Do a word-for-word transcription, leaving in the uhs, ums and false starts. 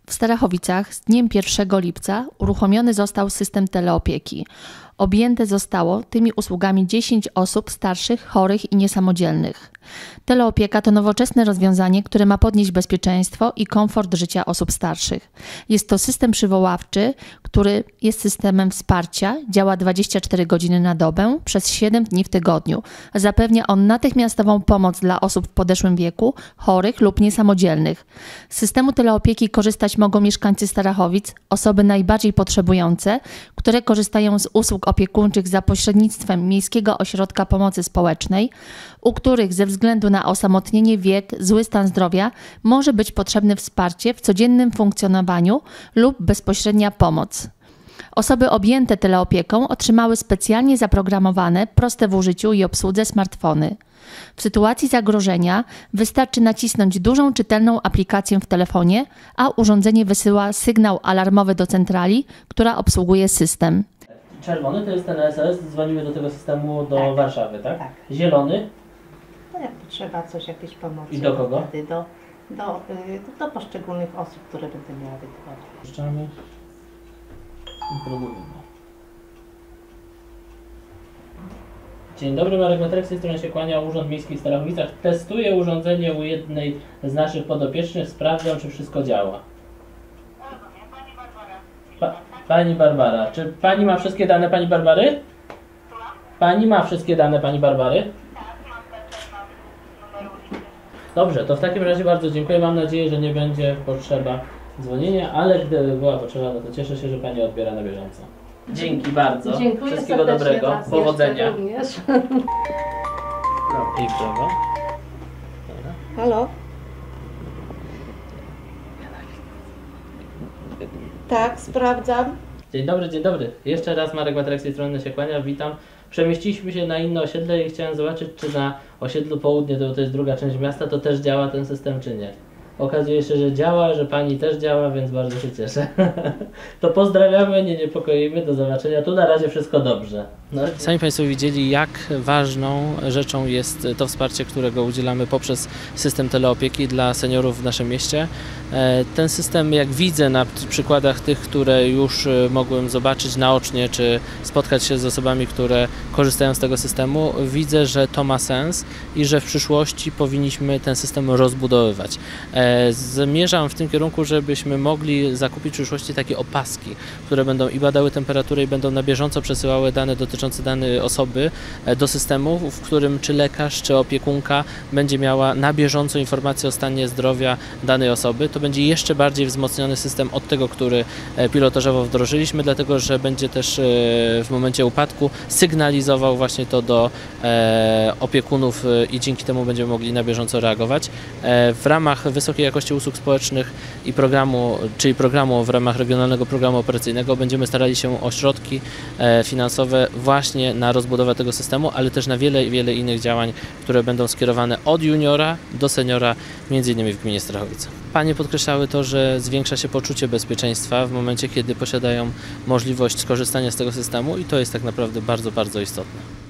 W Starachowicach z dniem pierwszego lipca uruchomiony został system teleopieki. Objęte zostało tymi usługami dziesięć osób starszych, chorych i niesamodzielnych. Teleopieka to nowoczesne rozwiązanie, które ma podnieść bezpieczeństwo i komfort życia osób starszych. Jest to system przywoławczy, który jest systemem wsparcia, działa dwadzieścia cztery godziny na dobę przez siedem dni w tygodniu. Zapewnia on natychmiastową pomoc dla osób w podeszłym wieku, chorych lub niesamodzielnych. Z systemu teleopieki korzystać mogą mieszkańcy Starachowic, osoby najbardziej potrzebujące, które korzystają z usług opiekuńczych za pośrednictwem Miejskiego Ośrodka Pomocy Społecznej, u których ze względu na osamotnienie, wiek, zły stan zdrowia może być potrzebne wsparcie w codziennym funkcjonowaniu lub bezpośrednia pomoc. Osoby objęte teleopieką otrzymały specjalnie zaprogramowane, proste w użyciu i obsłudze smartfony. W sytuacji zagrożenia wystarczy nacisnąć dużą czytelną aplikację w telefonie, a urządzenie wysyła sygnał alarmowy do centrali, która obsługuje system. Czerwony to jest ten S O S, dzwonimy do tego systemu do tak, Warszawy, tak? Tak. Zielony? No jak potrzeba coś, jakieś pomocy. I do kogo? Wtedy do, do, y, do poszczególnych osób, które będą miały wytworzyć. Puszczamy i próbujemy. Dzień dobry, Marek Metrek, z tej strony się kłania, Urząd Miejski w Starachowicach. Testuję urządzenie u jednej z naszych podopiecznych, sprawdzam, czy wszystko działa. Pa, pani Barbara, czy pani ma wszystkie dane pani Barbary? Pani ma wszystkie dane pani Barbary? Dobrze, to w takim razie bardzo dziękuję. Mam nadzieję, że nie będzie potrzeba dzwonienia, ale gdyby była potrzeba, no to cieszę się, że pani odbiera na bieżąco. Dzięki bardzo. Dziękuję. Wszystkiego dobrego. Powodzenia. Również. No i w prawo. Halo? Tak, sprawdzam. Dzień dobry, dzień dobry. Jeszcze raz Marek Metrek z tej strony się kłania, witam. Przemieściliśmy się na inne osiedle i chciałem zobaczyć, czy na osiedlu Południe, to, to jest druga część miasta, to też działa ten system, czy nie. Okazuje się, że działa, że pani też działa, więc bardzo się cieszę. To pozdrawiamy, nie niepokoimy, do zobaczenia. Tu na razie wszystko dobrze. No. Sami Państwo widzieli, jak ważną rzeczą jest to wsparcie, którego udzielamy poprzez system teleopieki dla seniorów w naszym mieście. Ten system, jak widzę na przykładach tych, które już mogłem zobaczyć naocznie, czy spotkać się z osobami, które korzystają z tego systemu, widzę, że to ma sens i że w przyszłości powinniśmy ten system rozbudowywać. Zmierzam w tym kierunku, żebyśmy mogli zakupić w przyszłości takie opaski, które będą i badały temperaturę i będą na bieżąco przesyłały dane dotyczące danej osoby do systemu, w którym czy lekarz, czy opiekunka będzie miała na bieżąco informacje o stanie zdrowia danej osoby. To będzie jeszcze bardziej wzmocniony system od tego, który pilotażowo wdrożyliśmy, dlatego że będzie też w momencie upadku sygnalizował właśnie to do opiekunów i dzięki temu będziemy mogli na bieżąco reagować. W ramach wysokiej jakości usług społecznych i programu, czyli programu w ramach Regionalnego Programu Operacyjnego będziemy starali się o środki finansowe właśnie na rozbudowę tego systemu, ale też na wiele, wiele innych działań, które będą skierowane od juniora do seniora, między innymi w gminie Strachowice. Panie podkreślały to, że zwiększa się poczucie bezpieczeństwa w momencie, kiedy posiadają możliwość skorzystania z tego systemu i to jest tak naprawdę bardzo, bardzo istotne.